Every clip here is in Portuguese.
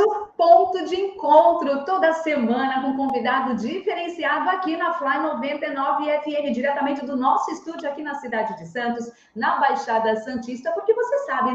nosso ponto de encontro toda semana com um convidado diferenciado aqui na Fly 99 FM, diretamente do nosso estúdio aqui na cidade de Santos, na Baixada Santista, porque você sabe,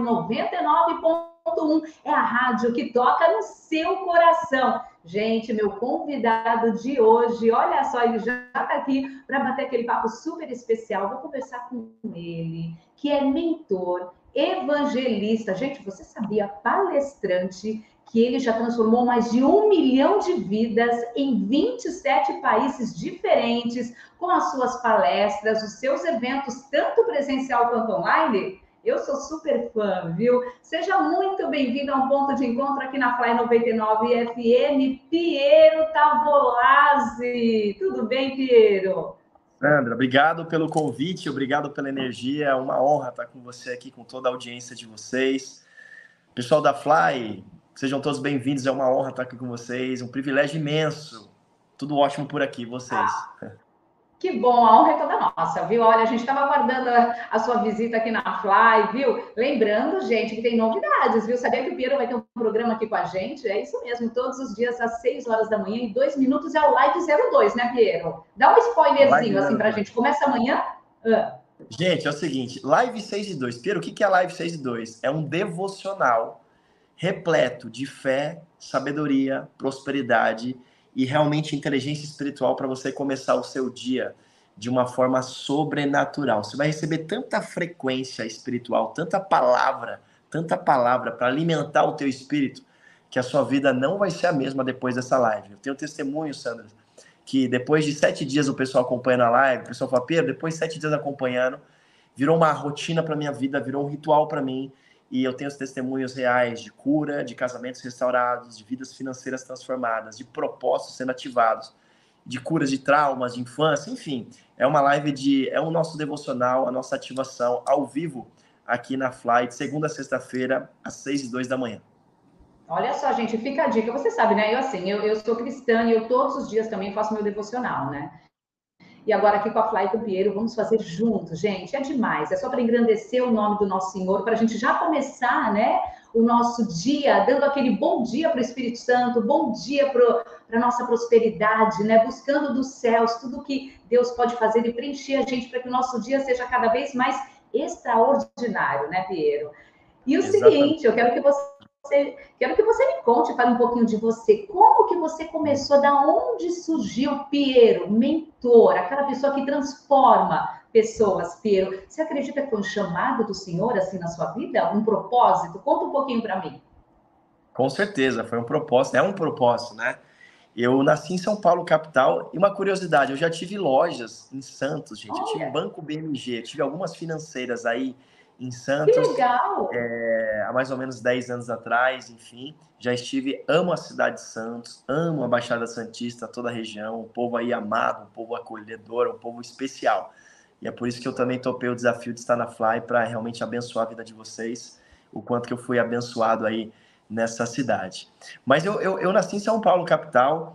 99,1 é a rádio que toca no seu coração. Gente, meu convidado de hoje, olha só, ele já está aqui para bater aquele papo super especial. Vou conversar com ele, que é mentor, evangelista. Gente, você sabia, palestrante, que ele já transformou mais de 1 milhão de vidas em 27 países diferentes, com as suas palestras, os seus eventos, tanto presencial quanto online? Eu sou super fã, viu? Seja muito bem-vindo a um ponto de encontro aqui na Fly 99 FM, Piero Tavolazzi. Tudo bem, Piero? Sandra, obrigado pelo convite, obrigado pela energia. É uma honra estar com você aqui, com toda a audiência de vocês. Pessoal da Fly, sejam todos bem-vindos. É uma honra estar aqui com vocês, um privilégio imenso. Tudo ótimo por aqui, vocês. Que bom, a honra é toda nossa, viu? Olha, a gente estava aguardando a sua visita aqui na Fly, viu? Lembrando, gente, que tem novidades, viu? Sabia que o Piero vai ter um programa aqui com a gente? É isso mesmo, todos os dias às 6 horas da manhã, em 2 minutos é o Live 02, né, Piero? Dá um spoilerzinho assim pra gente. Começa amanhã? Gente, é o seguinte, Live 6 e 2. Piero, o que é Live 6 e 2? É um devocional repleto de fé, sabedoria, prosperidade e realmente inteligência espiritual para você começar o seu dia de uma forma sobrenatural. Você vai receber tanta frequência espiritual, tanta palavra para alimentar o teu espírito, que a sua vida não vai ser a mesma depois dessa live. Eu tenho testemunho, Sandra, que depois de 7 dias o pessoal acompanhando a live, o pessoal fala, Pedro, depois de 7 dias acompanhando, virou uma rotina para minha vida, virou um ritual para mim. E eu tenho os testemunhos reais de cura, de casamentos restaurados, de vidas financeiras transformadas, de propósitos sendo ativados, de curas de traumas, de infância, enfim. É uma live é o nosso devocional, a nossa ativação ao vivo aqui na Fly, de segunda a sexta-feira, às 6 e 2 da manhã. Olha só, gente, fica a dica. Você sabe, né? Eu sou cristã e eu todos os dias também faço meu devocional, né? E agora aqui com a Fly e com o Piero, vamos fazer juntos, gente. É demais. É só para engrandecer o nome do nosso Senhor, para a gente já começar, né, o nosso dia, dando aquele bom dia para o Espírito Santo, bom dia para a nossa prosperidade, né? Buscando dos céus tudo que Deus pode fazer e preencher a gente para que o nosso dia seja cada vez mais extraordinário, né, Piero? E o seguinte, eu quero que você me conte, fale um pouquinho de você. Como que você começou? Da onde surgiu Piero, mentor, aquela pessoa que transforma pessoas, Piero? Você acredita que foi um chamado do Senhor assim na sua vida? Um propósito? Conta um pouquinho para mim. Com certeza, foi um propósito, é um propósito, né? Eu nasci em São Paulo, capital, e uma curiosidade, eu já tive lojas em Santos, gente. Eu tive Banco BMG, tive algumas financeiras aí em Santos. Que legal! Há mais ou menos 10 anos atrás, enfim. Já estive, amo a cidade de Santos, amo a Baixada Santista, toda a região, um povo aí amado, um povo acolhedor, um povo especial. E é por isso que eu também topei o desafio de estar na Fly, para realmente abençoar a vida de vocês, o quanto que eu fui abençoado aí nessa cidade. Mas eu nasci em São Paulo, capital.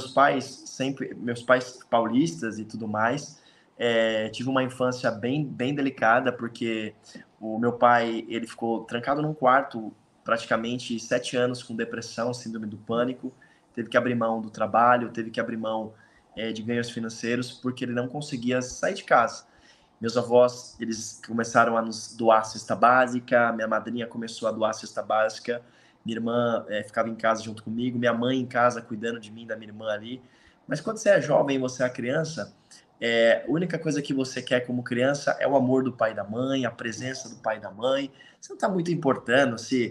Meus pais paulistas e tudo mais. Tive uma infância bem delicada, porque o meu pai, ele ficou trancado num quarto praticamente 7 anos com depressão, síndrome do pânico. Teve que abrir mão do trabalho, teve que abrir mão de ganhos financeiros, porque ele não conseguia sair de casa. Meus avós, eles começaram a nos doar cesta básica, minha madrinha começou a doar cesta básica, minha irmã ficava em casa junto comigo, minha mãe em casa cuidando de mim, da minha irmã ali. Mas quando você é jovem, você é criança, a única coisa que você quer como criança é o amor do pai e da mãe, a presença do pai e da mãe. Você não está muito importando se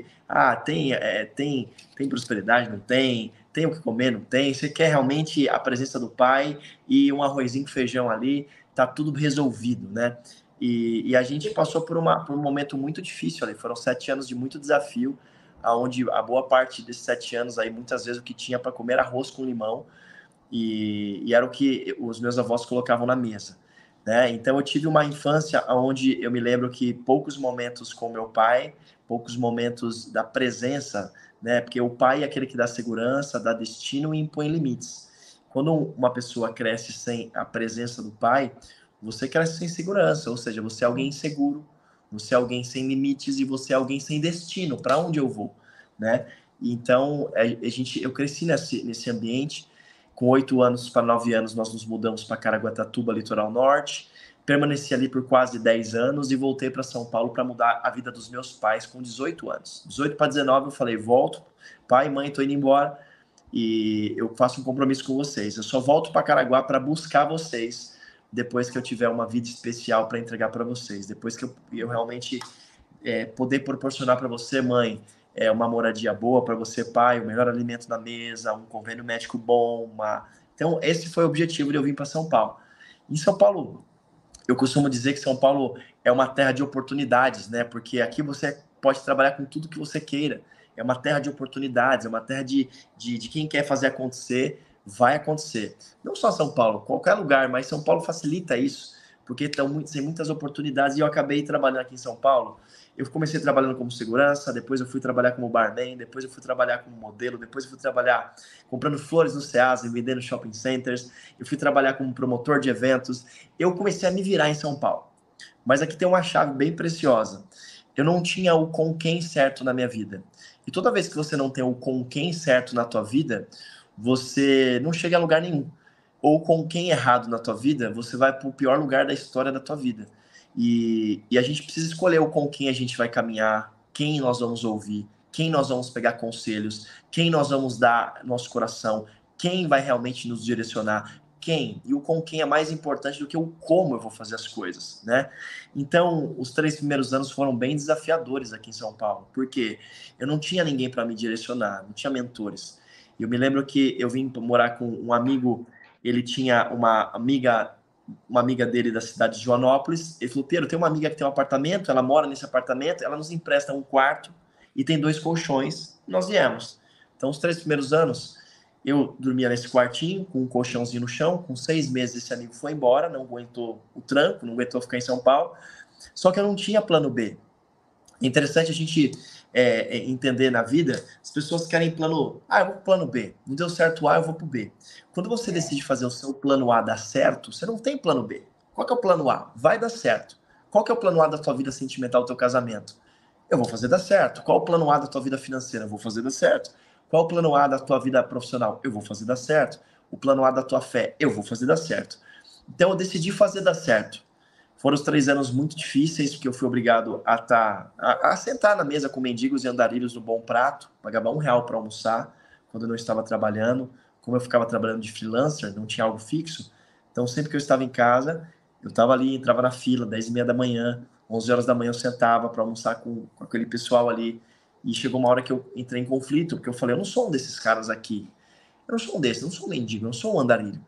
tem prosperidade, não tem o que comer, não tem. Você quer realmente a presença do pai e um arrozinho com feijão ali, tá tudo resolvido, né? E a gente passou por um momento muito difícil ali. Foram 7 anos de muito desafio, onde a boa parte desses 7 anos aí, muitas vezes o que tinha para comer era arroz com limão, e era o que os meus avós colocavam na mesa, né? Então eu tive uma infância onde eu me lembro que poucos momentos com meu pai, poucos momentos da presença, né? Porque o pai é aquele que dá segurança, dá destino e impõe limites. Quando uma pessoa cresce sem a presença do pai, você cresce sem segurança, ou seja, você é alguém inseguro, você é alguém sem limites e você é alguém sem destino. Para onde eu vou, né? Então, eu cresci nesse ambiente. Com 8 anos para 9 anos, nós nos mudamos para Caraguatatuba, litoral norte. Permaneci ali por quase 10 anos e voltei para São Paulo para mudar a vida dos meus pais com 18 anos. 18 para 19 eu falei, volto, pai, mãe, tô indo embora e eu faço um compromisso com vocês. Eu só volto para Caraguá para buscar vocês depois que eu tiver uma vida especial para entregar para vocês. Depois que eu realmente poder proporcionar para você, mãe, uma moradia boa, para você, pai, o melhor alimento na mesa, um convênio médico bom. Então, esse foi o objetivo de eu vir para São Paulo. Em São Paulo, eu costumo dizer que São Paulo é uma terra de oportunidades, né? Porque aqui você pode trabalhar com tudo que você queira. É uma terra de oportunidades, é uma terra de quem quer fazer acontecer, vai acontecer. Não só São Paulo, qualquer lugar, mas São Paulo facilita isso, porque tem muitas oportunidades e eu acabei trabalhando aqui em São Paulo. Eu comecei trabalhando como segurança, depois eu fui trabalhar como barman, depois eu fui trabalhar como modelo, depois eu fui trabalhar comprando flores no Ceasa e vendendo shopping centers, eu fui trabalhar como promotor de eventos. Eu comecei a me virar em São Paulo. Mas aqui tem uma chave bem preciosa. Eu não tinha o com quem certo na minha vida. E toda vez que você não tem o com quem certo na tua vida, você não chega a lugar nenhum. Ou com quem errado na tua vida, você vai para o pior lugar da história da tua vida. E a gente precisa escolher o com quem a gente vai caminhar, quem nós vamos ouvir, quem nós vamos pegar conselhos, quem nós vamos dar nosso coração, quem vai realmente nos direcionar, quem. E o com quem é mais importante do que o como eu vou fazer as coisas, né? Então, os 3 primeiros anos foram bem desafiadores aqui em São Paulo, porque eu não tinha ninguém para me direcionar, não tinha mentores. Eu me lembro que eu vim morar com um amigo, ele tinha uma amiga dele da cidade de Joanópolis. Ele falou, Pedro, tem uma amiga que tem um apartamento, ela mora nesse apartamento, ela nos empresta um quarto e tem 2 colchões. Nós viemos. Então, os 3 primeiros anos, eu dormia nesse quartinho, com um colchãozinho no chão. Com 6 meses, esse amigo foi embora, não aguentou o tranco, não aguentou ficar em São Paulo. Só que eu não tinha plano B. É interessante a gente entender na vida, as pessoas querem plano A, eu vou pro plano B. Não deu certo o A, eu vou pro B. Quando você decide fazer o seu plano A dar certo, você não tem plano B. Qual que é o plano A? Vai dar certo. Qual que é o plano A da tua vida sentimental, do teu casamento? Eu vou fazer dar certo. Qual o plano A da tua vida financeira? Eu vou fazer dar certo. Qual o plano A da tua vida profissional? Eu vou fazer dar certo. O plano A da tua fé? Eu vou fazer dar certo. Então eu decidi fazer dar certo. Foram os 3 anos muito difíceis, porque eu fui obrigado a sentar na mesa com mendigos e andarilhos no Bom Prato, pagava R$ 1 para almoçar, quando eu não estava trabalhando. Como eu ficava trabalhando de freelancer, não tinha algo fixo, então sempre que eu estava em casa, eu estava ali, entrava na fila, 10h30 da manhã, 11 horas da manhã eu sentava para almoçar com aquele pessoal ali, e chegou uma hora que eu entrei em conflito, porque eu falei, eu não sou um desses caras aqui, eu não sou um desses, eu não sou um mendigo, eu não sou um andarilho.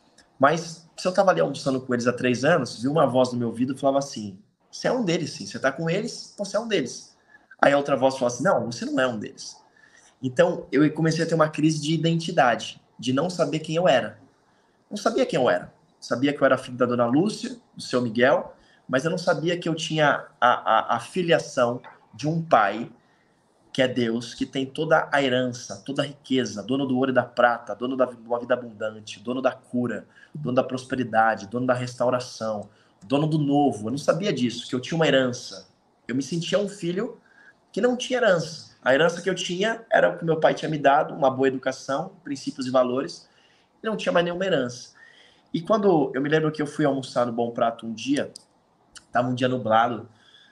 Mas se eu estava ali almoçando com eles há 3 anos, vi uma voz no meu ouvido e falava assim, você é um deles, sim, você está com eles, você é um deles. Aí a outra voz falava assim, não, você não é um deles. Então eu comecei a ter uma crise de identidade, de não saber quem eu era. Não sabia quem eu era. Sabia que eu era filho da dona Lúcia, do seu Miguel, mas eu não sabia que eu tinha a filiação de um pai, que é Deus, que tem toda a herança, toda a riqueza, dono do ouro e da prata, dono de uma vida abundante, dono da cura, dono da prosperidade, dono da restauração, dono do novo. Eu não sabia disso, que eu tinha uma herança. Eu me sentia um filho que não tinha herança. A herança que eu tinha era o que meu pai tinha me dado, uma boa educação, princípios e valores, e não tinha mais nenhuma herança. E quando eu me lembro que eu fui almoçar no Bom Prato um dia, estava um dia nublado,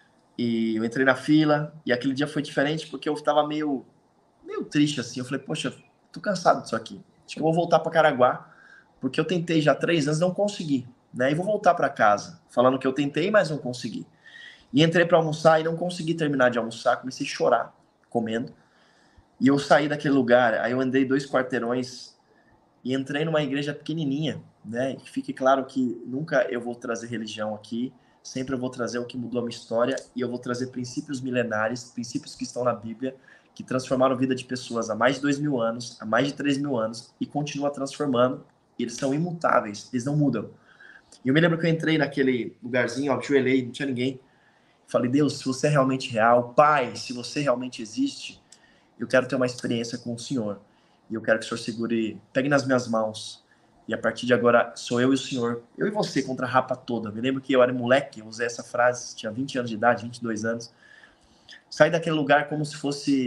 e eu entrei na fila, e aquele dia foi diferente porque eu estava meio triste assim. Eu falei, poxa, tô cansado disso aqui. Acho que eu vou voltar para Caraguá, porque eu tentei já 3 anos, não consegui, né? E vou voltar para casa, falando que eu tentei, mas não consegui. E entrei para almoçar e não consegui terminar de almoçar, comecei a chorar comendo. E eu saí daquele lugar, aí eu andei 2 quarteirões e entrei numa igreja pequenininha, né? E fique claro que nunca eu vou trazer religião aqui, sempre eu vou trazer o que mudou a minha história e eu vou trazer princípios milenares, princípios que estão na Bíblia, que transformaram a vida de pessoas há mais de 2.000 anos, há mais de 3.000 anos e continua transformando. Eles são imutáveis, eles não mudam. E eu me lembro que eu entrei naquele lugarzinho, ajoelhei, não tinha ninguém. Falei, Deus, se você é realmente real, Pai, se você realmente existe, eu quero ter uma experiência com o Senhor. E eu quero que o Senhor segure, pegue nas minhas mãos. E a partir de agora, sou eu e o Senhor, eu e você contra a rapa toda. Me lembro que eu era moleque, eu usei essa frase, tinha 20 anos de idade, 22 anos. Saí daquele lugar como se fosse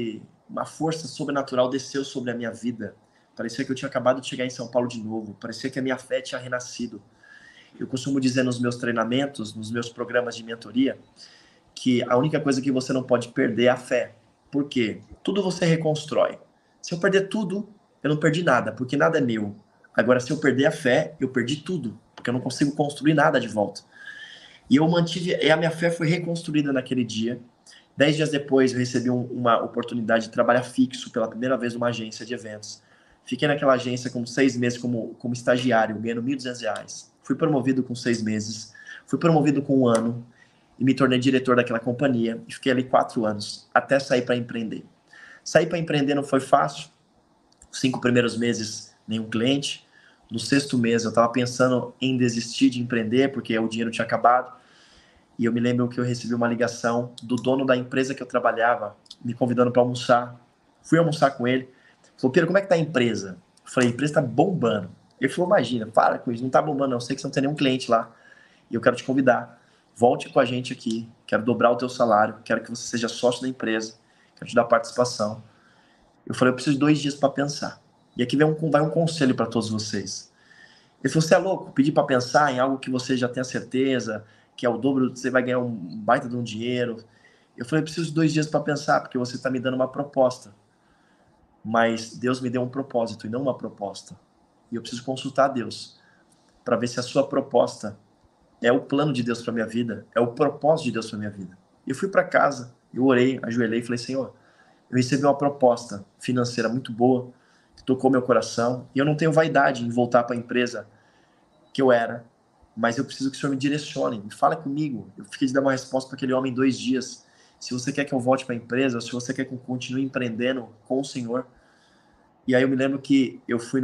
uma força sobrenatural desceu sobre a minha vida. Parecia que eu tinha acabado de chegar em São Paulo de novo. Parecia que a minha fé tinha renascido. Eu costumo dizer nos meus treinamentos, nos meus programas de mentoria, que a única coisa que você não pode perder é a fé. Por quê? Tudo você reconstrói. Se eu perder tudo, eu não perdi nada, porque nada é meu. Agora, se eu perder a fé, eu perdi tudo, porque eu não consigo construir nada de volta. E eu mantive, e a minha fé foi reconstruída naquele dia. 10 dias depois, eu recebi uma oportunidade de trabalhar fixo pela primeira vez numa agência de eventos. Fiquei naquela agência com 6 meses como estagiário, ganhando R$ 1.200. Fui promovido com 6 meses, fui promovido com 1 ano e me tornei diretor daquela companhia. E fiquei ali 4 anos, até sair para empreender. Sair para empreender não foi fácil. Os 5 primeiros meses, nenhum cliente. No 6º mês, eu estava pensando em desistir de empreender, porque o dinheiro tinha acabado. E eu me lembro que eu recebi uma ligação do dono da empresa que eu trabalhava, me convidando para almoçar. Fui almoçar com ele. Falou, Pedro, como é que tá a empresa? Eu falei, a empresa tá bombando. Ele falou, imagina, para com isso, não tá bombando não. Eu sei que você não tem nenhum cliente lá. E eu quero te convidar. Volte com a gente aqui. Quero dobrar o teu salário. Quero que você seja sócio da empresa. Quero te dar participação. Eu falei, eu preciso de 2 dias para pensar. E aqui vai um conselho para todos vocês. Ele falou, você é louco? Pedir para pensar em algo que você já tenha certeza, que é o dobro, você vai ganhar um baita de um dinheiro. Eu falei, eu preciso de 2 dias para pensar, porque você está me dando uma proposta. Mas Deus me deu um propósito e não uma proposta. E eu preciso consultar a Deus para ver se a sua proposta é o plano de Deus para minha vida, é o propósito de Deus para minha vida. E eu fui para casa, eu orei, ajoelhei e falei, Senhor, eu recebi uma proposta financeira muito boa, que tocou meu coração, e eu não tenho vaidade em voltar para a empresa que eu era, mas eu preciso que o Senhor me direcione, me fale comigo. Eu fiquei de dar uma resposta para aquele homem em 2 dias. Se você quer que eu volte para a empresa, ou se você quer que eu continue empreendendo com o Senhor. E aí eu me lembro que eu fui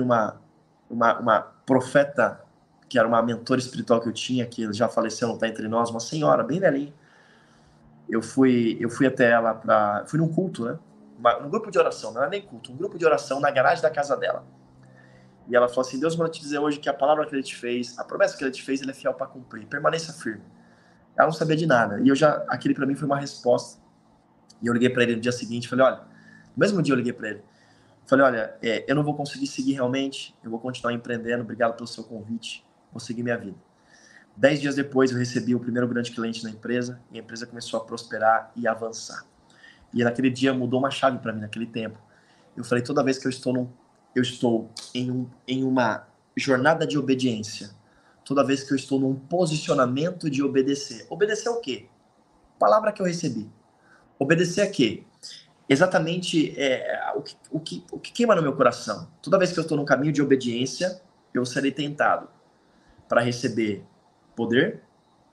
uma profeta, que era uma mentora espiritual que eu tinha, que já faleceu, não está entre nós, uma senhora bem velhinha. Eu fui até ela fui num culto, né? Um grupo de oração, não era nem culto, um grupo de oração na garagem da casa dela. E ela falou assim, Deus manda te dizer hoje que a palavra que ele te fez, a promessa que ele te fez, ele é fiel para cumprir. Permaneça firme. Ela não sabia de nada. E aquele para mim foi uma resposta. E eu liguei para ele no dia seguinte, falei, olha, no mesmo dia eu liguei para ele. Falei, olha, eu não vou conseguir seguir realmente, eu vou continuar empreendendo, obrigado pelo seu convite, vou seguir minha vida. 10 dias depois eu recebi o primeiro grande cliente na empresa, e a empresa começou a prosperar e avançar. E naquele dia mudou uma chave para mim, naquele tempo. Eu falei, toda vez que eu estou em uma jornada de obediência, toda vez que eu estou num posicionamento de obedecer. Obedecer o quê? Palavra que eu recebi. Obedecer a quê? Exatamente o que queima no meu coração. Toda vez que eu estou num caminho de obediência, eu serei tentado para receber poder,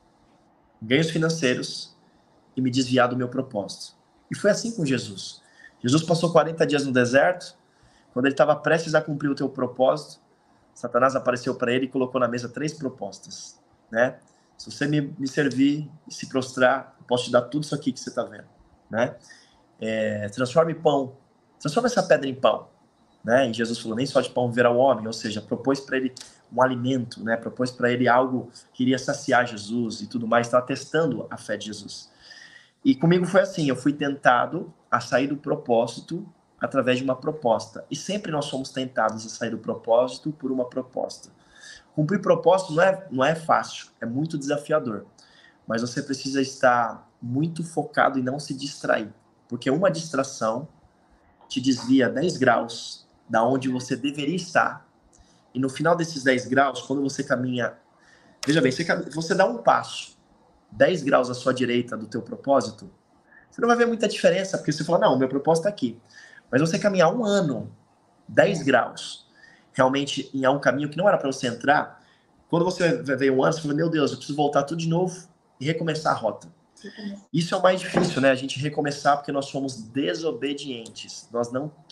ganhos financeiros e me desviar do meu propósito. E foi assim com Jesus. Jesus passou 40 dias no deserto. Quando ele estava prestes a cumprir o teu propósito, Satanás apareceu para ele e colocou na mesa 3 propostas, né? Se você me servir e se prostrar, eu posso te dar tudo isso aqui que você está vendo, né? Transforme essa pedra em pão, né? E Jesus falou, nem só de pão viverá o homem, ou seja, propôs para ele um alimento, né? Propôs para ele algo que iria saciar Jesus e tudo mais, estava testando a fé de Jesus. E comigo foi assim, eu fui tentado a sair do propósito através de uma proposta. E sempre nós somos tentados a sair do propósito por uma proposta. Cumprir propósito não é fácil, é muito desafiador. Mas você precisa estar muito focado e não se distrair. Porque uma distração te desvia 10 graus da onde você deveria estar. E no final desses 10 graus, quando você caminha... Veja bem, você dá um passo 10 graus à sua direita do teu propósito, você não vai ver muita diferença, porque você fala, não, o meu propósito é aqui. Mas você caminhar 1 ano, 10 graus, realmente em um caminho que não era para você entrar, quando você ver 1 ano, você fala, meu Deus, eu preciso voltar tudo de novo e recomeçar a rota. Isso é o mais difícil, né? A gente recomeçar porque nós somos desobedientes. Nós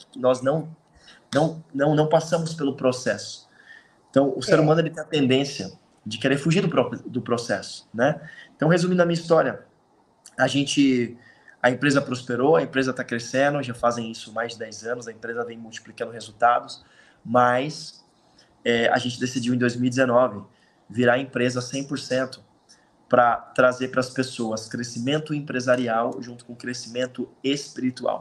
não passamos pelo processo. Então, o ser humano ele tem a tendência de querer fugir do processo, né? Então, resumindo a minha história, a empresa prosperou, a empresa está crescendo, já fazem isso mais de 10 anos, a empresa vem multiplicando resultados, mas a gente decidiu em 2019 virar a empresa 100% para trazer para as pessoas crescimento empresarial junto com crescimento espiritual.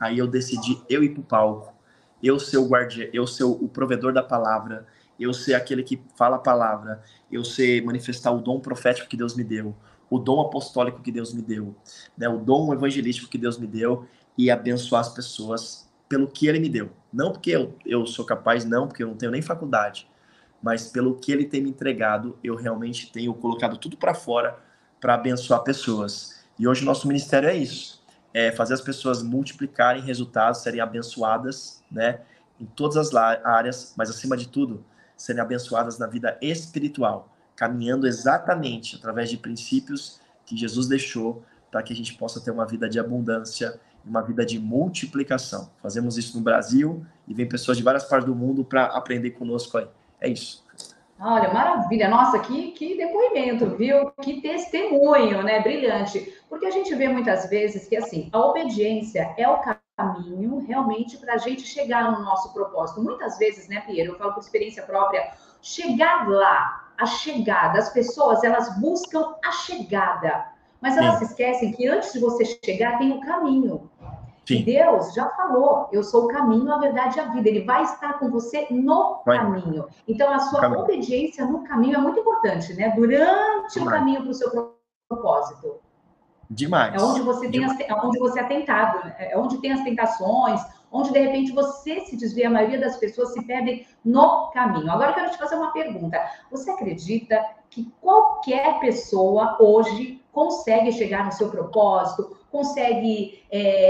aí eu decidi eu ir pro palco, eu ser o guardião, eu ser o provedor da palavra, eu ser aquele que fala a palavra, eu ser manifestar o dom profético que Deus me deu, o dom apostólico que Deus me deu, né, o dom evangelístico que Deus me deu, e abençoar as pessoas pelo que Ele me deu. Não porque eu sou capaz, não, porque eu não tenho nem faculdade, mas pelo que Ele tem me entregado, eu realmente tenho colocado tudo para fora para abençoar pessoas. E hoje o nosso ministério é isso, é fazer as pessoas multiplicarem resultados, serem abençoadas, né, em todas as áreas, mas acima de tudo, serem abençoadas na vida espiritual, caminhando exatamente através de princípios que Jesus deixou para que a gente possa ter uma vida de abundância, uma vida de multiplicação. Fazemos isso no Brasil e vem pessoas de várias partes do mundo para aprender conosco aí. É isso. Olha, maravilha. Nossa, que depoimento, viu? Que testemunho, né? Brilhante. Porque a gente vê muitas vezes que, assim, a obediência é o caminho realmente para a gente chegar no nosso propósito. Muitas vezes, né, Piero? Eu falo por experiência própria, chegar lá, a chegada, as pessoas, elas buscam a chegada, mas elas se esquecem que antes de você chegar tem o caminho. Sim. E Deus já falou, eu sou o caminho, a verdade e a vida. Ele vai estar com você no caminho. Então, a sua obediência no caminho é muito importante, né? Durante o caminho para o seu propósito. Demais. É onde você tem onde você é tentado, é onde tem as tentações, onde de repente você se desvia, a maioria das pessoas se perdem no caminho. Agora eu quero te fazer uma pergunta. Você acredita que qualquer pessoa hoje consegue chegar no seu propósito, consegue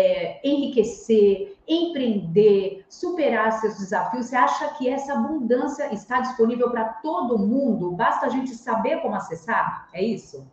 enriquecer, empreender, superar seus desafios? Você acha que essa abundância está disponível para todo mundo? Basta a gente saber como acessar? É isso?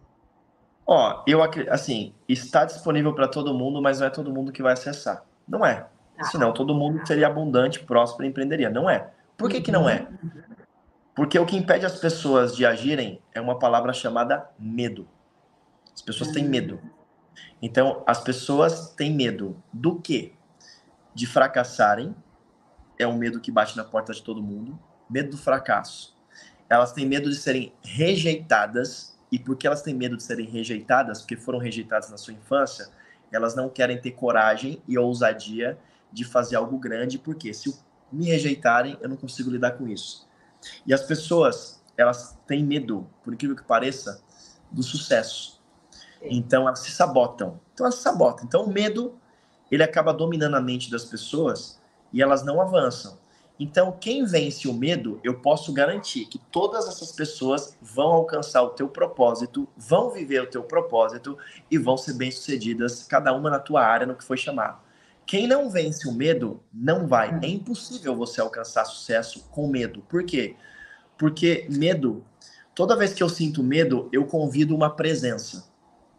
Ó, eu acredito, assim, está disponível para todo mundo, mas não é todo mundo que vai acessar. Não é. Senão todo mundo seria abundante, próspero e empreenderia. Não é. Por que não é? Porque o que impede as pessoas de agirem é uma palavra chamada medo. As pessoas têm medo. Então, as pessoas têm medo do quê? De fracassarem. É um medo que bate na porta de todo mundo. Medo do fracasso. Elas têm medo de serem rejeitadas. E porque elas têm medo de serem rejeitadas, porque foram rejeitadas na sua infância, elas não querem ter coragem e ousadia de fazer algo grande, porque se me rejeitarem, eu não consigo lidar com isso. E as pessoas, elas têm medo, por incrível que pareça, do sucesso. Então, elas se sabotam. Então, o medo, ele acaba dominando a mente das pessoas e elas não avançam. Então, quem vence o medo, eu posso garantir que todas essas pessoas vão alcançar o teu propósito, vão viver o teu propósito e vão ser bem-sucedidas, cada uma na tua área, no que foi chamado. Quem não vence o medo, não vai. É impossível você alcançar sucesso com medo. Por quê? Porque medo, toda vez que eu sinto medo, eu convido uma presença.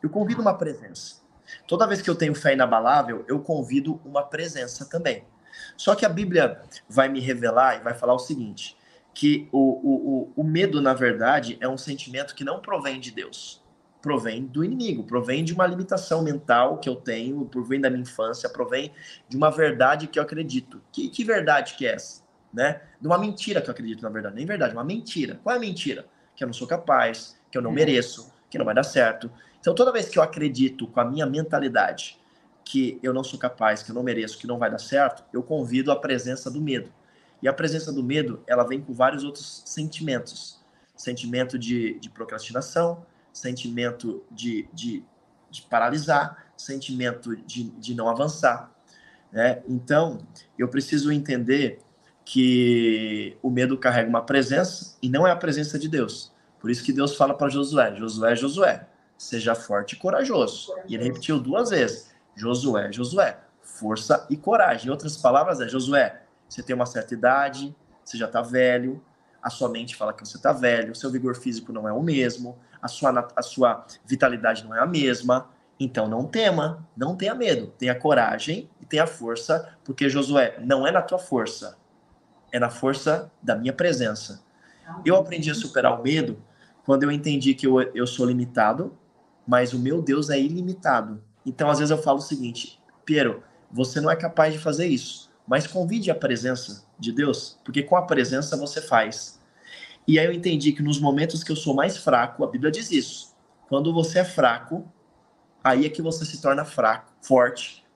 Toda vez que eu tenho fé inabalável, eu convido uma presença também. Só que a Bíblia vai me revelar e vai falar o seguinte, que o medo, na verdade, é um sentimento que não provém de Deus. Provém do inimigo, provém de uma limitação mental que eu tenho, provém da minha infância, provém de uma verdade que eu acredito. Que verdade que é essa? Né? De uma mentira que eu acredito, na verdade. Nem verdade, uma mentira. Qual é a mentira? Que eu não sou capaz, que eu não mereço, que não vai dar certo. Então, toda vez que eu acredito com a minha mentalidade que eu não sou capaz, que eu não mereço, que não vai dar certo, eu convido a presença do medo. E a presença do medo, ela vem com vários outros sentimentos. Sentimento de procrastinação, sentimento de paralisar, sentimento de não avançar. Né? Então, eu preciso entender que o medo carrega uma presença e não é a presença de Deus. Por isso que Deus fala para Josué, Josué, seja forte e corajoso. E ele repetiu 2 vezes. Josué, força e coragem. Em outras palavras, Josué, você tem uma certa idade, você já está velho, a sua mente fala que você está velho, o seu vigor físico não é o mesmo, a sua vitalidade não é a mesma, então não tema, não tenha medo, tenha coragem e tenha força, porque Josué, não é na tua força, é na força da minha presença. Eu aprendi a superar o medo quando eu entendi que eu sou limitado, mas o meu Deus é ilimitado. Então, às vezes eu falo o seguinte, Piero, você não é capaz de fazer isso, mas convide a presença de Deus, porque com a presença você faz. E aí eu entendi que nos momentos que eu sou mais fraco, a Bíblia diz isso, quando você é fraco, aí é que você se torna fraco, forte,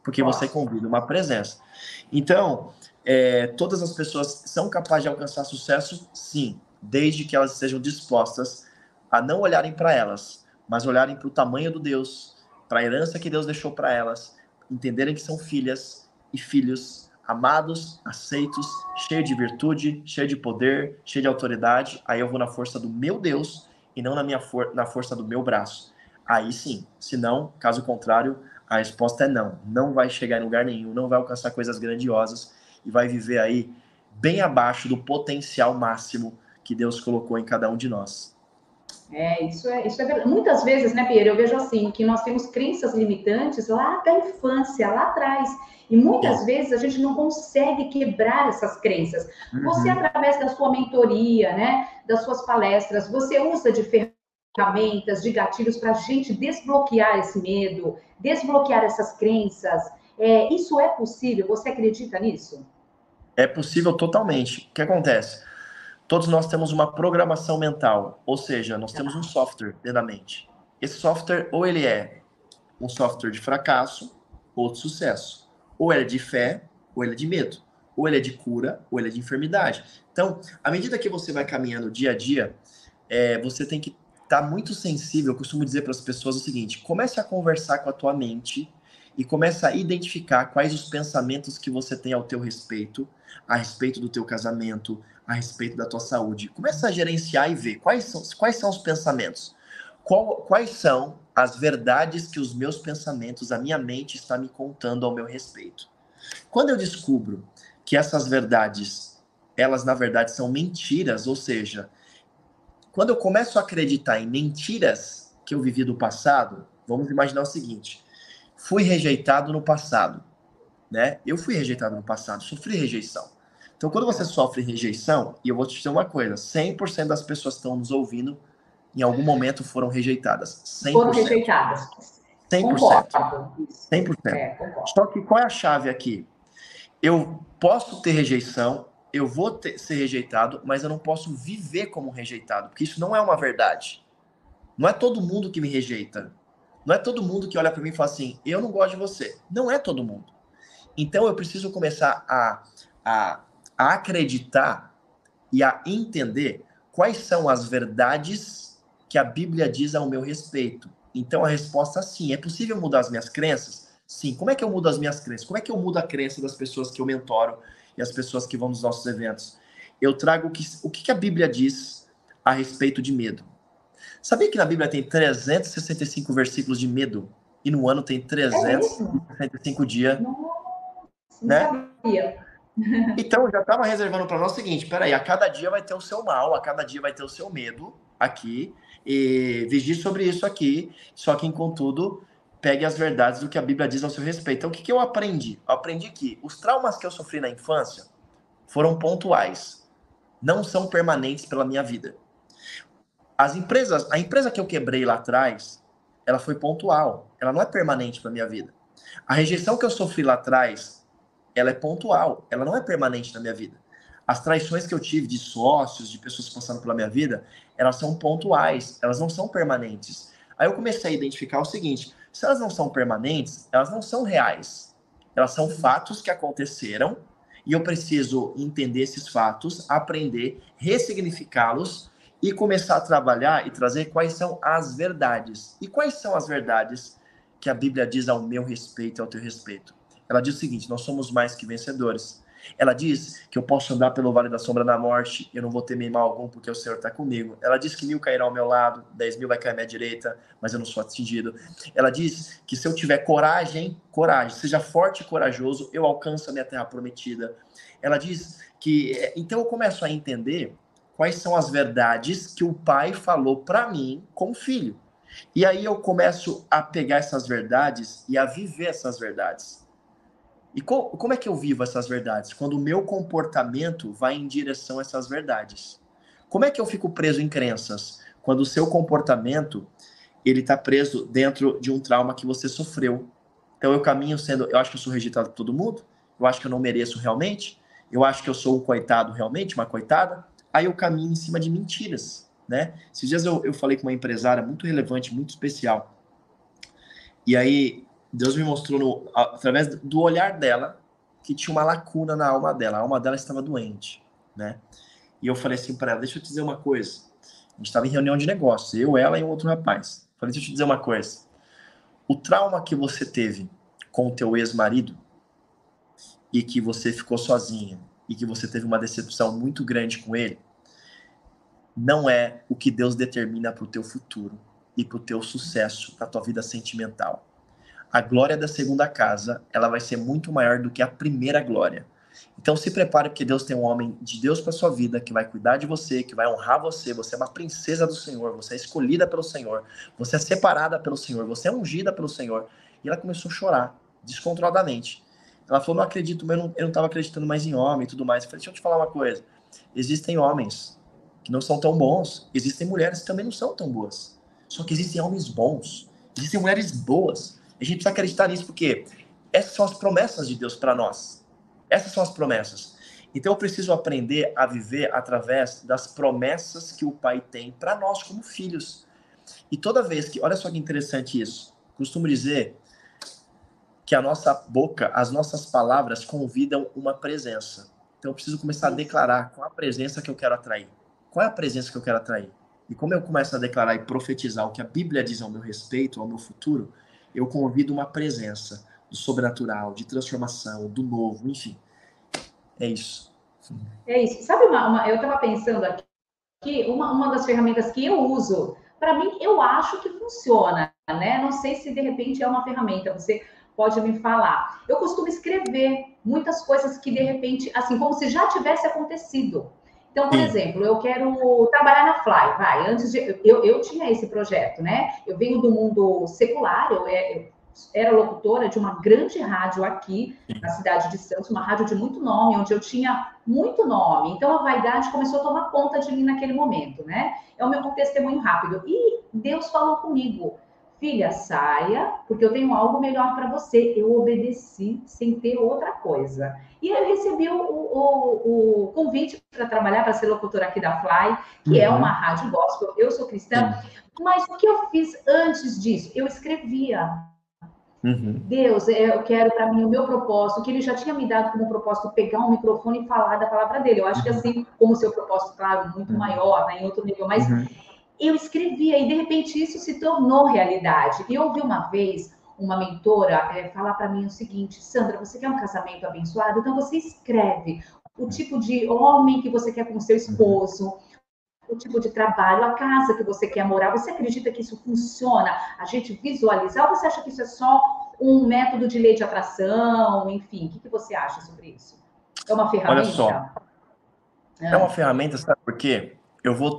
porque você convida uma presença. Então, todas as pessoas são capazes de alcançar sucesso? Sim, desde que elas estejam dispostas a não olharem para elas, mas olharem para o tamanho do Deus, para a herança que Deus deixou para elas, entenderem que são filhas e filhos amados, aceitos, cheios de virtude, cheios de poder, cheios de autoridade. Aí eu vou na força do meu Deus e não na força do meu braço. Aí sim, se não, caso contrário, a resposta é não. Não vai chegar em lugar nenhum, não vai alcançar coisas grandiosas e vai viver aí bem abaixo do potencial máximo que Deus colocou em cada um de nós. Isso é verdade. Muitas vezes, né, Pierre, eu vejo assim, que nós temos crenças limitantes lá da infância, lá atrás. E muitas vezes a gente não consegue quebrar essas crenças. Você, através da sua mentoria, né, das suas palestras, você usa de ferramentas, de gatilhos para a gente desbloquear esse medo, desbloquear essas crenças. Isso é possível? Você acredita nisso? É possível totalmente. O que acontece? Todos nós temos uma programação mental, ou seja, nós temos um software dentro da mente. Esse software, ou ele é um software de fracasso ou de sucesso. Ou ele é de fé, ou ele é de medo. Ou ele é de cura, ou ele é de enfermidade. Então, à medida que você vai caminhando dia a dia, você tem que estar muito sensível. Eu costumo dizer para as pessoas o seguinte: comece a conversar com a tua mente e comece a identificar quais os pensamentos que você tem ao teu respeito, a respeito do teu casamento, a respeito da tua saúde. Comece a gerenciar e ver quais são os pensamentos. Quais são as verdades que os meus pensamentos, a minha mente está me contando ao meu respeito. Quando eu descubro que essas verdades, elas na verdade são mentiras, ou seja, quando eu começo a acreditar em mentiras que eu vivi do passado, vamos imaginar o seguinte: fui rejeitado no passado, né? Eu fui rejeitado no passado, sofri rejeição. Então, quando você sofre rejeição, e eu vou te dizer uma coisa, 100% das pessoas que estão nos ouvindo, em algum momento foram rejeitadas. 100%. Foram rejeitadas. 100%. Concordo. 100%. Concordo. Só que qual é a chave aqui? Eu posso ter rejeição, eu vou ser rejeitado, mas eu não posso viver como rejeitado, porque isso não é uma verdade. Não é todo mundo que me rejeita. Não é todo mundo que olha para mim e fala assim: eu não gosto de você. Não é todo mundo. Então eu preciso começar a acreditar e a entender quais são as verdades que a Bíblia diz ao meu respeito. Então a resposta é sim. É possível mudar as minhas crenças? Sim. Como é que eu mudo as minhas crenças? Como é que eu mudo a crença das pessoas que eu mentoro e as pessoas que vão nos nossos eventos? Eu trago o que a Bíblia diz a respeito de medo. Sabia que na Bíblia tem 365 versículos de medo? E no ano tem 365 dias, Não né? sabia. Então, eu já estava reservando para nós o seguinte: peraí, a cada dia vai ter o seu mal, a cada dia vai ter o seu medo aqui, e vigie sobre isso aqui, só que, contudo, pegue as verdades do que a Bíblia diz ao seu respeito. Então, o que eu aprendi? Eu aprendi que os traumas que eu sofri na infância foram pontuais, não são permanentes pela minha vida. A empresa que eu quebrei lá atrás, ela foi pontual, ela não é permanente para minha vida. A rejeição que eu sofri lá atrás, ela é pontual, ela não é permanente na minha vida. As traições que eu tive de sócios, de pessoas passando pela minha vida, elas são pontuais, elas não são permanentes. Aí eu comecei a identificar o seguinte: se elas não são permanentes, elas não são reais. Elas são fatos que aconteceram e eu preciso entender esses fatos, aprender, ressignificá-los e começar a trabalhar e trazer quais são as verdades. E quais são as verdades que a Bíblia diz ao meu respeito e ao teu respeito? Ela diz o seguinte: nós somos mais que vencedores. Ela diz que eu posso andar pelo vale da sombra da morte, eu não vou temer mal algum, porque o Senhor está comigo. Ela diz que 1000 cairão ao meu lado, 10.000 vai cair à minha direita, mas eu não sou atingido. Ela diz que se eu tiver coragem, seja forte e corajoso, eu alcanço a minha terra prometida. Ela diz que... Então eu começo a entender quais são as verdades que o Pai falou para mim como filho. E aí eu começo a pegar essas verdades e a viver essas verdades. E como é que eu vivo essas verdades? Quando o meu comportamento vai em direção a essas verdades. Como é que eu fico preso em crenças? Quando o seu comportamento, ele está preso dentro de um trauma que você sofreu. Então eu caminho eu acho que eu sou rejeitado por todo mundo, eu acho que eu não mereço realmente, eu acho que eu sou um coitado realmente, uma coitada. Aí eu caminho em cima de mentiras, né? Esses dias eu falei com uma empresária muito relevante, muito especial. E aí Deus me mostrou, através do olhar dela, que tinha uma lacuna na alma dela. A alma dela estava doente, né? E eu falei assim para ela, deixa eu te dizer uma coisa. A gente estava em reunião de negócios, eu, ela e um outro rapaz. Falei, deixa eu te dizer uma coisa. O trauma que você teve com o teu ex-marido e que você ficou sozinha e que você teve uma decepção muito grande com ele, não é o que Deus determina para o teu futuro e para o teu sucesso, para a tua vida sentimental. A glória da segunda casa, ela vai ser muito maior do que a primeira glória. Então se prepare, porque Deus tem um homem de Deus para sua vida, que vai cuidar de você, que vai honrar você. Você é uma princesa do Senhor, você é escolhida pelo Senhor, você é separada pelo Senhor, você é ungida pelo Senhor. E ela começou a chorar, descontroladamente. Ela falou, não acredito, mas eu não estava acreditando mais em homem e tudo mais. Eu falei, deixa eu te falar uma coisa. Existem homens que não são tão bons, existem mulheres que também não são tão boas. Só que existem homens bons, existem mulheres boas. A gente precisa acreditar nisso, porque essas são as promessas de Deus para nós. Essas são as promessas. Então eu preciso aprender a viver através das promessas que o Pai tem para nós como filhos. E toda vez que, olha só que interessante isso, costumo dizer que a nossa boca, as nossas palavras convidam uma presença. Então eu preciso começar a declarar qual a presença que eu quero atrair. Qual é a presença que eu quero atrair? E como eu começo a declarar e profetizar o que a Bíblia diz ao meu respeito, ao meu futuro, eu convido uma presença do sobrenatural, de transformação, do novo, enfim. É isso. É isso. Sabe, eu estava pensando aqui, uma das ferramentas que eu uso, para mim, eu acho que funciona, né? Não sei se de repente é uma ferramenta, você pode me falar. Eu costumo escrever muitas coisas que de repente, assim, como se já tivesse acontecido. Então, por Sim. exemplo, eu quero trabalhar na Fly, vai, antes de... Eu tinha esse projeto, né? Eu venho do mundo secular, eu era locutora de uma grande rádio aqui na cidade de Santos, uma rádio de muito nome, onde eu tinha muito nome. Então, a vaidade começou a tomar conta de mim naquele momento, né? É o meu testemunho rápido. E Deus falou comigo, filha, saia, porque eu tenho algo melhor para você. Eu obedeci sem ter outra coisa. E eu recebi o convite para trabalhar, para ser locutora aqui da Fly, que é uma rádio gospel. Eu sou cristã. Mas o que eu fiz antes disso? Eu escrevia. Deus, eu quero para mim o meu propósito, que ele já tinha me dado como propósito pegar um microfone e falar da palavra dele. Eu acho que assim, como o seu propósito, claro, muito maior, né, em outro nível, mas eu escrevia e de repente isso se tornou realidade. E eu ouvi uma vez uma mentora falar para mim o seguinte: Sandra, você quer um casamento abençoado? Então você escreve o tipo de homem que você quer com seu esposo, o tipo de trabalho, a casa que você quer morar. Você acredita que isso funciona? A gente visualizar, ou você acha que isso é só um método de lei de atração? Enfim, o que você acha sobre isso? É uma ferramenta? Olha só, é uma ferramenta, sabe por quê? Eu vou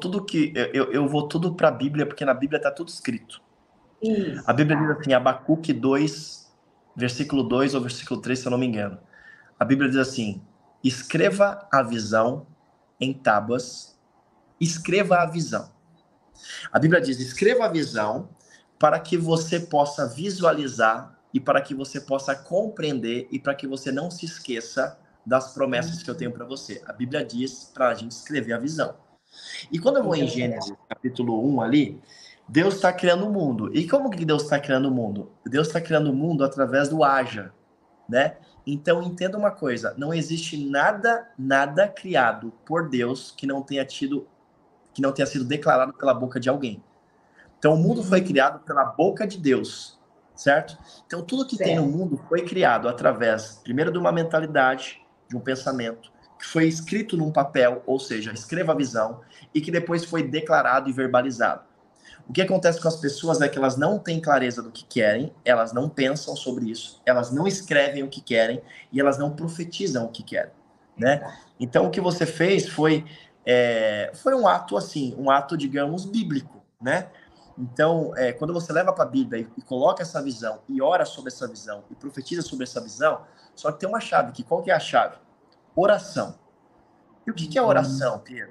tudo para a Bíblia, porque na Bíblia está tudo escrito. Isso, A Bíblia diz assim, Abacuque 2, versículo 2 ou versículo 3, se eu não me engano. A Bíblia diz assim, escreva a visão em tábuas, escreva a visão. A Bíblia diz, escreva a visão para que você possa visualizar e para que você possa compreender e para que você não se esqueça das promessas que eu tenho para você. A Bíblia diz para a gente escrever a visão. E quando eu vou em Gênesis, capítulo 1 ali, Deus está criando o mundo. E como que Deus está criando o mundo? Deus está criando o mundo através do haja, né? Então, entenda uma coisa, não existe nada criado por Deus que não tenha sido declarado pela boca de alguém. Então, o mundo foi criado pela boca de Deus, certo? Então, tudo que tem no mundo foi criado através, primeiro, de uma mentalidade, de um pensamento, que foi escrito num papel, ou seja, escreva a visão, e que depois foi declarado e verbalizado. O que acontece com as pessoas é que elas não têm clareza do que querem, elas não pensam sobre isso, elas não escrevem o que querem e elas não profetizam o que querem, né? Então, o que você fez foi um ato, assim, um ato, digamos, bíblico, né? Então, quando você leva para a Bíblia e coloca essa visão, e ora sobre essa visão, e profetiza sobre essa visão, só que tem uma chave aqui. Qual que é a chave? Oração. E o que é oração, Pedro?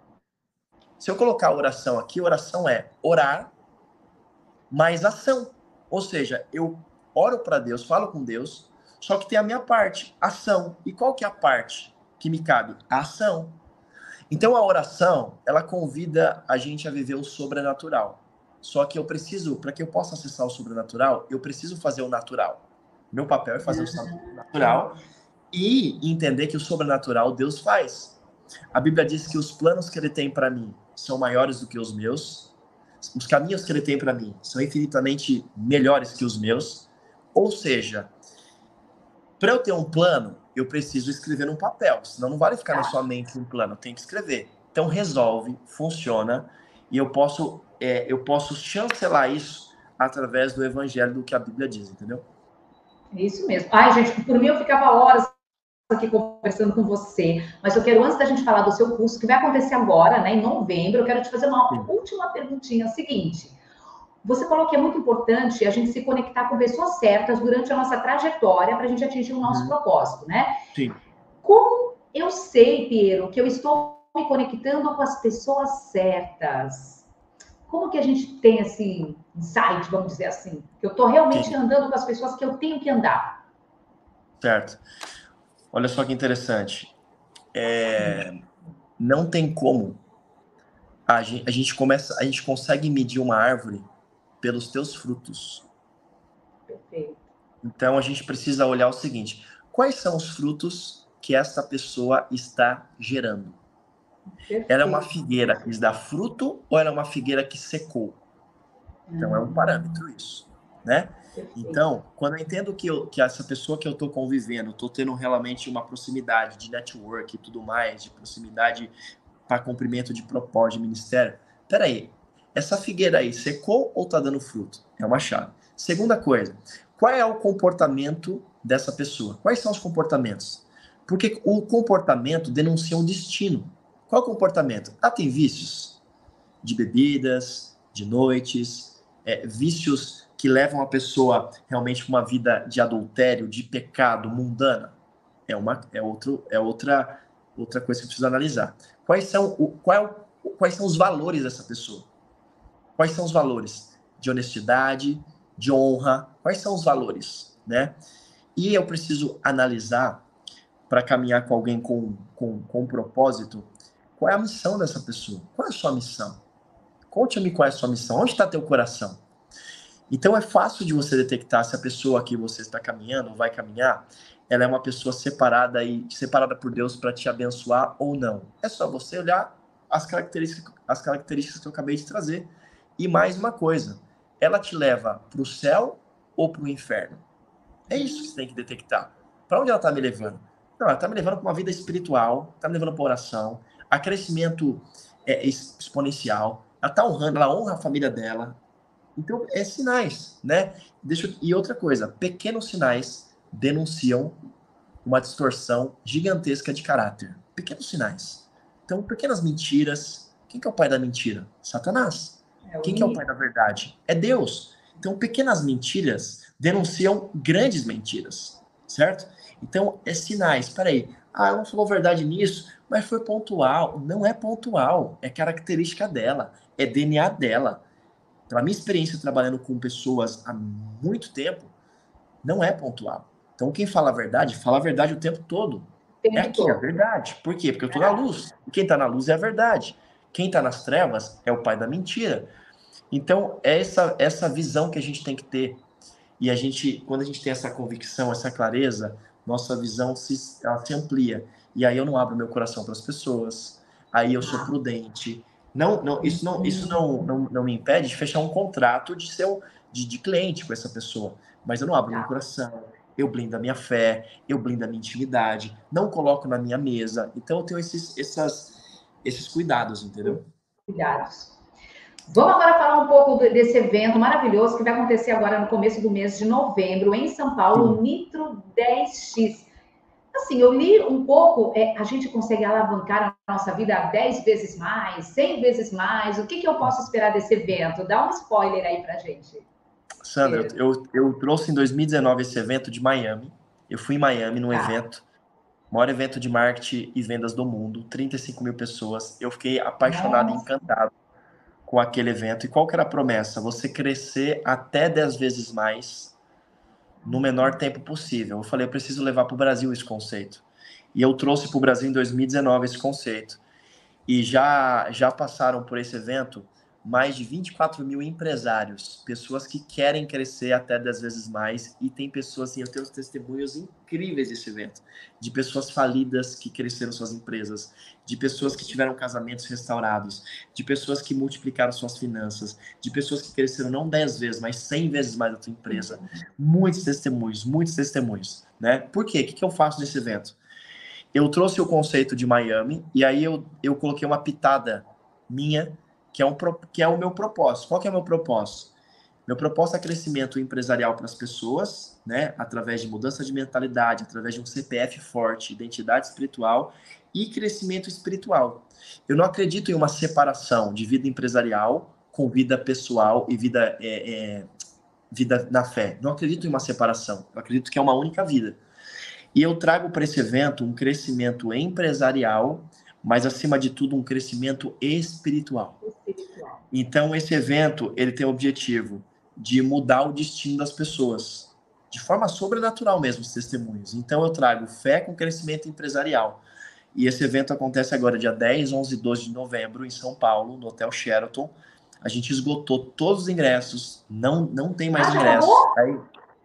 Se eu colocar oração aqui, oração é orar mais ação. Ou seja, eu oro para Deus, falo com Deus, só que tem a minha parte, ação. E qual que é a parte que me cabe? A ação. Então, a oração, ela convida a gente a viver o sobrenatural. Só que eu preciso, para que eu possa acessar o sobrenatural, eu preciso fazer o natural. Meu papel é fazer o natural e entender que o sobrenatural Deus faz. A Bíblia diz que os planos que ele tem para mim são maiores do que os meus. Os caminhos que ele tem para mim são infinitamente melhores que os meus. Ou seja, para eu ter um plano, eu preciso escrever num papel. Senão não vale ficar na sua mente um plano, eu tenho que escrever. Então resolve, funciona, e eu posso chancelar isso através do evangelho, do que a Bíblia diz, entendeu? É isso mesmo. Ai, gente, por mim eu ficava horas aqui conversando com você, mas eu quero, antes da gente falar do seu curso, que vai acontecer agora, né, em novembro, eu quero te fazer uma última perguntinha, seguinte. Você falou que é muito importante a gente se conectar com pessoas certas durante a nossa trajetória para a gente atingir o nosso propósito, né? Sim. Como eu sei, Piero, que eu estou me conectando com as pessoas certas? Como que a gente tem esse insight, vamos dizer assim? Que eu estou realmente andando com as pessoas que eu tenho que andar. Certo. Olha só que interessante. Não tem como a gente consegue medir uma árvore pelos teus frutos. Perfeito. Então a gente precisa olhar o seguinte: quais são os frutos que essa pessoa está gerando? Perfeito. Ela é uma figueira que dá fruto ou ela é uma figueira que secou? Então é um parâmetro isso, né? Então, quando eu entendo que essa pessoa que eu estou convivendo, estou tendo realmente uma proximidade de network e tudo mais, de proximidade para cumprimento de propósito, de ministério, peraí, essa figueira aí secou ou está dando fruto? É uma chave. Segunda coisa, qual é o comportamento dessa pessoa? Quais são os comportamentos? Porque o comportamento denuncia um destino. Qual é o comportamento? Tem vícios de bebidas, de noites, vícios que levam a pessoa realmente para uma vida de adultério, de pecado, mundana. Outra coisa que precisa analisar. Quais são os valores dessa pessoa? Quais são os valores de honestidade, de honra? Quais são os valores, né? E eu preciso analisar, para caminhar com alguém com um propósito, qual é a missão dessa pessoa? Qual é a sua missão? Conte-me qual é a sua missão. Onde está teu coração? Então é fácil de você detectar se a pessoa que você está caminhando, ou vai caminhar, ela é uma pessoa separada por Deus para te abençoar ou não. É só você olhar as características que eu acabei de trazer. E mais uma coisa, ela te leva para o céu ou para o inferno? É isso que você tem que detectar. Para onde ela está me levando? Não, ela está me levando para uma vida espiritual, está me levando para oração, a crescimento exponencial, ela honra a família dela. Então, sinais, né? E outra coisa, pequenos sinais denunciam uma distorção gigantesca de caráter. Pequenos sinais. Então, pequenas mentiras. Quem que é o pai da mentira? Satanás. Quem que é o pai da verdade? É Deus. Então, pequenas mentiras denunciam grandes mentiras, certo? Então, sinais. Peraí, ela não falou verdade nisso, mas foi pontual. Não é pontual, é característica dela, é DNA dela. Pela minha experiência trabalhando com pessoas há muito tempo, não é pontual. Então, quem fala a verdade o tempo todo. É aqui a verdade. Por quê? Porque eu estou na luz. E quem está na luz é a verdade. Quem está nas trevas é o pai da mentira. Então, é essa visão que a gente tem que ter. E quando a gente tem essa convicção, essa clareza, nossa visão ela se amplia. E aí eu não abro meu coração para as pessoas. Aí eu sou prudente. Isso não me impede de fechar um contrato de cliente com essa pessoa. Mas eu não abro meu coração, eu blindo a minha fé, eu blindo a minha intimidade, não coloco na minha mesa. Então eu tenho esses cuidados, entendeu? Cuidados. Vamos agora falar um pouco desse evento maravilhoso que vai acontecer agora no começo do mês de novembro, em São Paulo, o Nitro 10X. Assim, eu li um pouco, a gente consegue alavancar a nossa vida 10 vezes mais, 100 vezes mais. O que eu posso esperar desse evento? Dá um spoiler aí pra gente. Sandra, eu trouxe em 2019 esse evento de Miami. Eu fui em Miami num evento, maior evento de marketing e vendas do mundo, 35 mil pessoas. Eu fiquei apaixonado e encantado com aquele evento. E qual que era a promessa? Você crescer até 10 vezes mais no menor tempo possível. Eu falei, eu preciso levar para o Brasil esse conceito. E eu trouxe para o Brasil em 2019 esse conceito. E já passaram por esse evento mais de 24 mil empresários, pessoas que querem crescer até 10 vezes mais, e tem pessoas, assim, eu tenho testemunhos incríveis desse evento, de pessoas falidas que cresceram suas empresas, de pessoas que tiveram casamentos restaurados, de pessoas que multiplicaram suas finanças, de pessoas que cresceram não 10 vezes, mas 100 vezes mais a tua empresa. Muitos testemunhos, né? Por quê? O que eu faço nesse evento? Eu trouxe o conceito de Miami, e aí eu coloquei uma pitada minha, que é o meu propósito. Qual que é o meu propósito? Meu propósito é crescimento empresarial para as pessoas, né? Através de mudança de mentalidade, através de um CPF forte, identidade espiritual e crescimento espiritual. Eu não acredito em uma separação de vida empresarial com vida pessoal e vida na fé. Não acredito em uma separação. Eu acredito que é uma única vida. E eu trago para esse evento um crescimento empresarial, mas acima de tudo um crescimento espiritual. Então esse evento, ele tem o objetivo de mudar o destino das pessoas, de forma sobrenatural mesmo, os testemunhos. Então eu trago fé com crescimento empresarial. E esse evento acontece agora dia 10, 11 e 12 de novembro em São Paulo, no Hotel Sheraton. A gente esgotou todos os ingressos, não tem mais ingressos. Aí,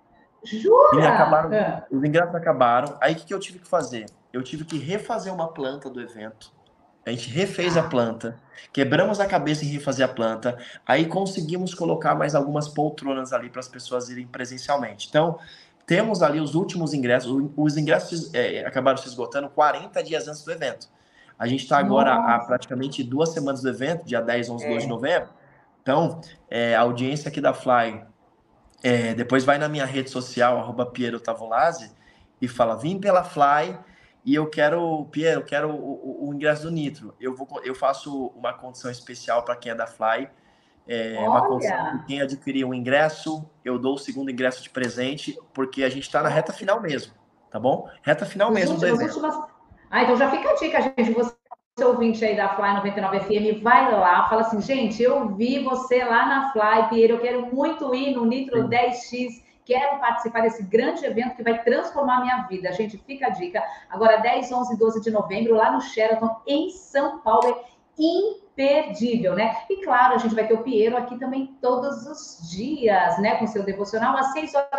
Jura? Os ingressos acabaram. Aí o que eu tive que fazer? Eu tive que refazer uma planta do evento. A gente refez a planta, quebramos a cabeça em refazer a planta, aí conseguimos colocar mais algumas poltronas ali para as pessoas irem presencialmente. Então, temos ali os últimos ingressos. Os ingressos acabaram se esgotando 40 dias antes do evento. A gente está agora há praticamente 2 semanas do evento, dia 10, 11, 12 de novembro. Então, a audiência aqui da Fly, depois vai na minha rede social, @PieroTavolazzi, e fala, vim pela Fly e eu quero o ingresso do Nitro. Eu faço uma condição especial para quem é da Fly, uma condição que quem adquirir um ingresso, eu dou o segundo ingresso de presente, porque a gente está na reta final mesmo, tá bom? Reta final mesmo do evento. Então já fica a dica, gente, você ouvinte aí da Fly 99 FM, vai lá, fala assim, gente, eu vi você lá na Fly, Piero, eu quero muito ir no Nitro 10X, quero participar desse grande evento que vai transformar a minha vida. Gente, fica a dica. Agora, 10, 11 e 12 de novembro, lá no Sheraton, em São Paulo, é imperdível, né? E claro, a gente vai ter o Piero aqui também todos os dias, né? Com seu devocional, às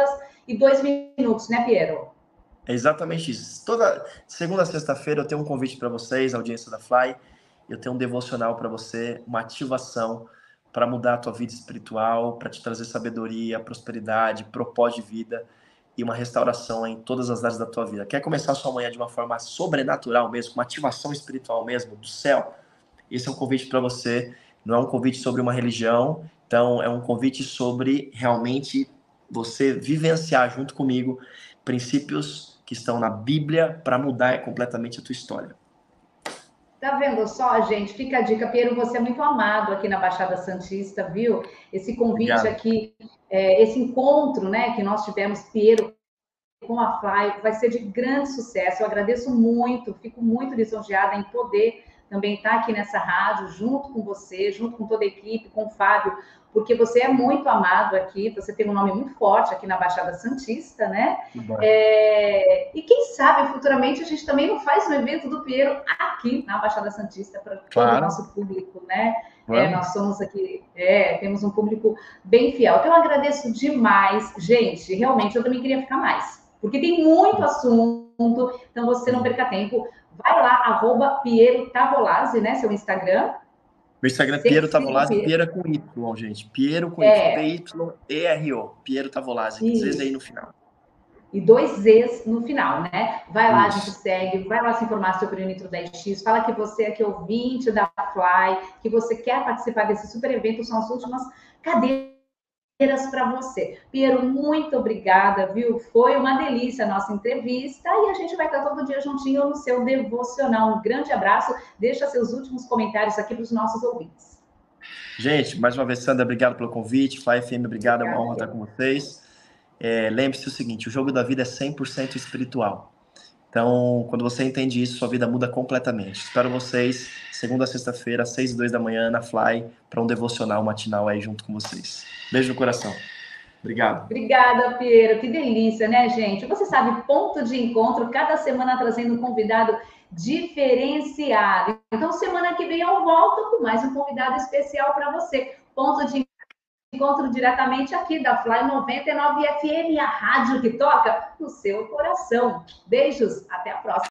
6h02, né, Piero? É exatamente isso. Toda segunda a sexta-feira eu tenho um convite para vocês, audiência da Fly. Eu tenho um devocional para você, uma ativação para mudar a tua vida espiritual, para te trazer sabedoria, prosperidade, propósito de vida e uma restauração em todas as áreas da tua vida. Quer começar a sua manhã de uma forma sobrenatural mesmo, uma ativação espiritual mesmo, do céu? Esse é um convite para você. Não é um convite sobre uma religião, então é um convite sobre realmente você vivenciar junto comigo princípios que estão na Bíblia para mudar completamente a tua história. Tá vendo só, gente? Fica a dica, Piero, você é muito amado aqui na Baixada Santista, viu? Esse convite Obrigado. aqui, esse encontro, né, que nós tivemos, Piero, com a Fly, vai ser de grande sucesso. Eu agradeço muito, fico muito lisonjeada em poder também estar aqui nessa rádio, junto com você, junto com toda a equipe, com o Fábio, porque você é muito amado aqui, você tem um nome muito forte aqui na Baixada Santista, né? E quem sabe, futuramente, a gente também não faz um evento do Piero aqui na Baixada Santista para todo o nosso público, né? Nós somos aqui, temos um público bem fiel. Então, eu agradeço demais. Gente, realmente, eu também queria ficar mais, porque tem muito assunto, então você não perca tempo. Vai lá, @Piero Tavolazzi, né? Seu Instagram. Meu Instagram é Piero Tavolazzi, Piero é com Y, gente. Piero com Y, P-Y-E-R-O. Piero Tavolazzi, 3 aí no final. E 2 Zs no final, né? Vai lá, a gente segue, vai lá se informar sobre o Nitro 10X, fala que você é aqui ouvinte da Fly, que você quer participar desse super evento, são as últimas cadeiras para você. Piero, muito obrigada, viu? Foi uma delícia a nossa entrevista e a gente vai estar todo dia juntinho no seu devocional. Um grande abraço. Deixa seus últimos comentários aqui para os nossos ouvintes. Gente, mais uma vez, Sandra, obrigado pelo convite. Fly FM, obrigado, é uma honra estar com vocês. Lembre-se o seguinte, o jogo da vida é 100% espiritual. Então, quando você entende isso, sua vida muda completamente. Espero vocês, segunda a sexta-feira, às 6h02 da manhã, na Fly, para um devocional matinal aí junto com vocês. Beijo no coração. Obrigado. Obrigada, Piero. Que delícia, né, gente? Você sabe, ponto de encontro, cada semana trazendo um convidado diferenciado. Então, semana que vem eu volto com mais um convidado especial para você. Ponto de encontro diretamente aqui da Fly 99 FM, a rádio que toca no seu coração. Beijos, até a próxima.